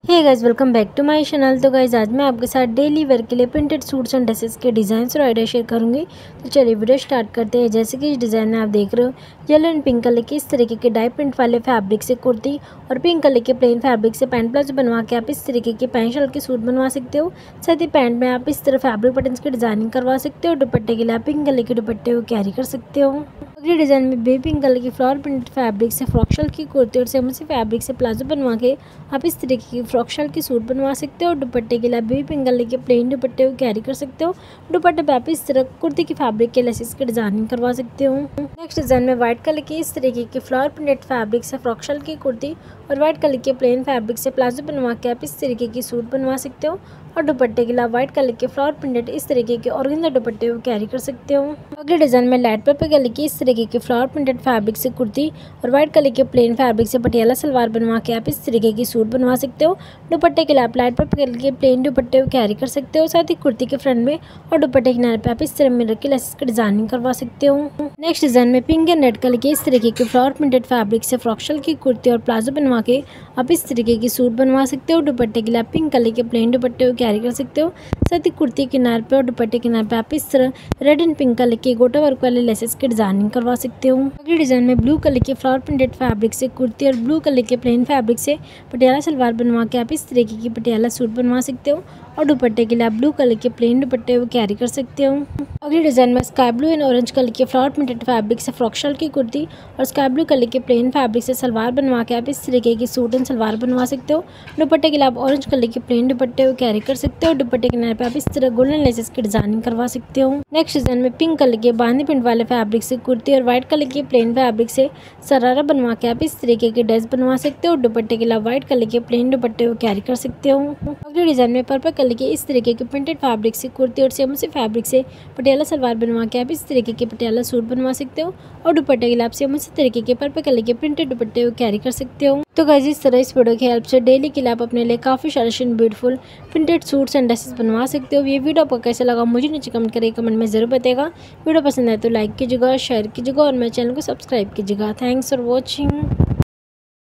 Hey guys, welcome back to my channel. तो guys, आज मैं आपके साथ डेली वेयर के लिए प्रिंटेड सूट्स एंड ड्रेसेस के डिज़ाइंस और आइडिया शेयर करूंगी। तो चलिए वीडियो स्टार्ट करते हैं। जैसे कि इस डिज़ाइन में आप देख रहे हो, येलो एंड पिंक कलर की इस तरीके के डाई प्रिंट वाले फैब्रिक से कुर्ती और पिंक कलर के प्लेन फैब्रिक से पैंट प्लाजो बनवा के आप इस तरीके के पैंट शर्ट के सूट बनवा सकते हो। साथ ही पैंट में आप इस तरह फैब्रिक बटन्स की डिजाइनिंग करवा सकते हो। दुपट्टे के लिए आप पिंक कलर के दुपट्टे को कैरी कर सकते हो। अगले डिज़ाइन में बेबी पिंक कलर की फ्लावर प्रिंटेड फैब्रिक से फ्रॉक शर्ट की कुर्ती और सेम उसी फैब्रिक से प्लाजो बनवा के आप इस तरीके की फ्रॉक शर्ट की सूट बनवा सकते हो। दुपट्टे के लिए बेबी पिंक कलर के प्लेन दुपट्टे को कैरी कर सकते हो। दुपट्टे पे आप इस तरह कुर्ती की फैब्रिक के लेसेस की डिजाइनिंग करवा सकते हो। नेक्स्ट डिजाइन में व्हाइट कलर की इस तरीके की फ्लावर प्रिंटेड फैब्रिक से फ्रॉक शर्ट की कुर्ती और व्हाइट कलर के प्लेन फैब्रिक से प्लाजो बनवा के आप इस तरीके की सूट बनवा सकते हो। और दुपट्टे के लिए व्हाइट कलर के फ्लावर प्रिंटेड इस तरीके के ऑर्गेन्जा दुपट्टे को कैरी कर सकते हो। अगले डिजाइन में लाइट पर्पल कलर की इस तरीके की फ्लावर प्रिंटेड फैब्रिक से कुर्ती और व्हाइट कलर के प्लेन फैब्रिक से पटियाला सलवार बनवा के आप इस तरीके की सूट बनवा सकते हो। दुपट्टे के लिए आप लाइट पर्पल कलर के प्लेन दुपट्टे को कैरी कर सकते हो। साथ ही कुर्ती के फ्रंट में और दुपट्टे के किनारे पे आप इस तरह मिरर के लेसेस की डिजाइनिंग करवा सकते हो। नेक्स्ट डिजाइन में पिंक एंड रेड कलर के इस तरीके के फ्लावर प्रिंटेड फैब्रिक से फ्रॉक शर्ट की कुर्ती और प्लाजो बनवा के आप इस तरीके की सूट बनवा सकते हो। दुपट्टे के लिए आप पिंक कलर के प्लेन दुपट्टे को कैरी कर सकते हो। साथ ही कुर्ती के किनारे पे और दुपट्टे के किनारे पे आप इस तरह रेड एंड पिंक कलर के गोटा वर्क वाले लेसेस की डिजाइनिंग करवा सकते हो। अगले डिजाइन में ब्लू कलर के फ्लावर प्रिंटेड फैब्रिक से कुर्ती और ब्लू कलर के प्लेन फैब्रिक से पटियाला सलवार बनवा के आप इस तरीके की पटियाला सूट बनवा सकते हो। और दुपट्टे के लिए आप ब्लू कलर के प्लेन दुपट्टे को कैरी कर सकते हो। अगले डिजाइन में sky blue and orange colour के फ्लावर प्रिंटेड फैब्रिक से फ्रॉक शर्ट की कुर्ती और स्काई ब्लू कलर के प्लेन फैब्रिक से सलवार बनवा के आप इस तरीके की सूट एंड सलवार बनवा सकते हो। दुपट्टे के लिए आप ऑरेंज कलर के प्लेन दुपट्टे को कैरी कर सकते हो। दुपट्टे के किनारे पे आप इस तरह गोल्डन लेसेस की डिजाइनिंग करवा सकते हो। नेक्स्ट डिजाइन में पिंक कलर के बांदी प्रिंट वाले फैब्रिक से कुर्ती और व्हाइट कलर के प्लेन फैब्रिक से सरारा बनवा के आप इस तरीके के ड्रेस बनवा सकते हो। दुपट्टे के लिए व्हाइट कलर के प्लेन दुपट्टे को कैरी कर सकते हो। अगले डिजाइन में पर्पल कलर के इस तरीके के प्रिंटेड फैब्रिक से कुर्ती और सेम उसी फैब्रिक से पटियाला सलवार बनवा के आप इस तरीके के पटियाला सूट बनवा सकते हो। और दुपट्टे के लिए आप सेम उसी तरीके के पर्पल कलर के प्रिंटेड दुपट्टे को कैरी कर सकते हो। तो गाइस, इस तरह इस वीडियो की हेल्प से डेली के लिए आप अपने लिए काफी shining beautiful printed suits and dresses बनवा सकते हो। ये वीडियो आपको कैसा लगा मुझे नीचे कमेंट करके कमेंट में जरूर बताएगा। वीडियो पसंद आए तो लाइक कीजिएगा, शेयर कीजिएगा और मेरे चैनल को सब्सक्राइब कीजिएगा। Thanks for watching.